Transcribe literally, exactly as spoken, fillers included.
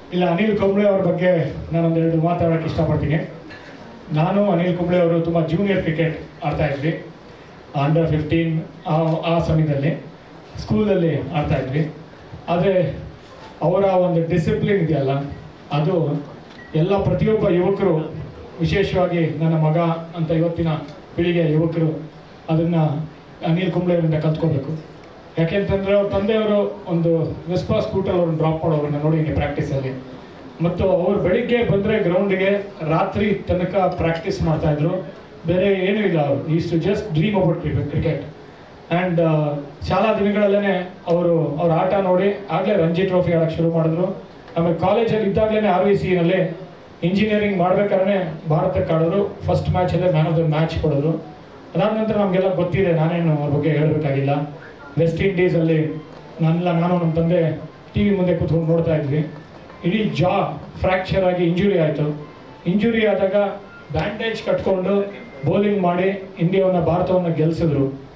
ಇಲ್ಲ, ಅನಿಲ್ ಕುಂಬ್ಳೆ ಅವ್ರ ಬಗ್ಗೆ ನಾನೊಂದೆರಡು ಮಾತಾಡೋಕ್ಕೆ ಇಷ್ಟಪಡ್ತೀನಿ. ನಾನು ಅನಿಲ್ ಕುಂಬ್ಳೆ ಅವರು ತುಂಬ ಜೂನಿಯರ್ ಕ್ರಿಕೆಟ್ ಆಡ್ತಾ ಇದ್ವಿ, ಅಂಡರ್ ಫಿಫ್ಟೀನ್ ಆ ಆ ಸಮಯದಲ್ಲಿ ಸ್ಕೂಲಲ್ಲಿ ಆಡ್ತಾ ಇದ್ವಿ. ಆದರೆ ಅವರ ಒಂದು ಡಿಸಿಪ್ಲಿನ್ ಇದೆಯಲ್ಲ, ಅದು ಎಲ್ಲ ಪ್ರತಿಯೊಬ್ಬ ಯುವಕರು, ವಿಶೇಷವಾಗಿ ನನ್ನ ಮಗ ಅಂತ ಇವತ್ತಿನ ಪೀಳಿಗೆಯ ಯುವಕರು ಅದನ್ನು ಅನಿಲ್ ಕುಂಬ್ಳೆ ಅವರಿಂದ ಕಲ್ತ್ಕೋಬೇಕು. ಯಾಕೆಂತಂದರೆ ಅವ್ರ ತಂದೆಯವರು ಒಂದು ವೆಸ್ಪಾ ಸ್ಕೂಟರ್ ಅವ್ರನ್ನ ಡ್ರಾಪ್ ಮಾಡೋರನ್ನ ನೋಡಿದ್ದೀನಿ ಪ್ರಾಕ್ಟೀಸಲ್ಲಿ. ಮತ್ತು ಅವ್ರು ಬೆಳಿಗ್ಗೆ ಬಂದರೆ ಗ್ರೌಂಡಿಗೆ ರಾತ್ರಿ ತನಕ ಪ್ರಾಕ್ಟೀಸ್ ಮಾಡ್ತಾಯಿದ್ರು, ಬೇರೆ ಏನೂ ಇಲ್ಲ. ಅವರು is to just dream about cricket. And ಶಾಲಾ ದಿನಗಳಲ್ಲೇ ಅವರು ಅವ್ರ ಆಟ ನೋಡಿ ಆಗಲೇ ರಂಜಿ ಟ್ರೋಫಿ ಆಡೋಕ್ಕೆ ಶುರು ಮಾಡಿದ್ರು. ಆಮೇಲೆ ಕಾಲೇಜಲ್ಲಿ ಇದ್ದಾಗಲೇ ಆರ್ ವಿ ಸಿನಲ್ಲಿ ಇಂಜಿನಿಯರಿಂಗ್ ಮಾಡ್ಬೇಕಾದ್ರೆ ಭಾರತಕ್ಕೆ ಆಡಿದ್ರು. ಫಸ್ಟ್ ಮ್ಯಾಚಲ್ಲೇ ಮ್ಯಾನ್ ಆಫ್ ದ ಮ್ಯಾಚ್ ಕೊಡಿದ್ರು. ಅದಾದ ನಂತರ ನಮಗೆಲ್ಲ ಗೊತ್ತಿದೆ, ನಾನೇನು ಅವ್ರ ಬಗ್ಗೆ ಹೇಳಬೇಕಾಗಿಲ್ಲ. ವೆಸ್ಟ್ ಇಂಡೀಸಲ್ಲಿ ನನ್ನೆಲ್ಲ ನಾನು ನಮ್ಮ ತಂದೆ ಟಿ ವಿ ಮುಂದೆ ಕೂತ್ಕೊಂಡು ನೋಡ್ತಾ ಇದ್ವಿ. ಇಡೀ ಜಾ ಫ್ರ್ಯಾಕ್ಚರ್ ಆಗಿ ಇಂಜುರಿ ಆಯಿತು. ಇಂಜುರಿ ಆದಾಗ ಬ್ಯಾಂಡೇಜ್ ಕಟ್ಕೊಂಡು ಬೌಲಿಂಗ್ ಮಾಡಿ ಇಂಡಿಯಾವನ್ನು ಭಾರತವನ್ನು ಗೆಲ್ಲಿಸಿದ್ರು.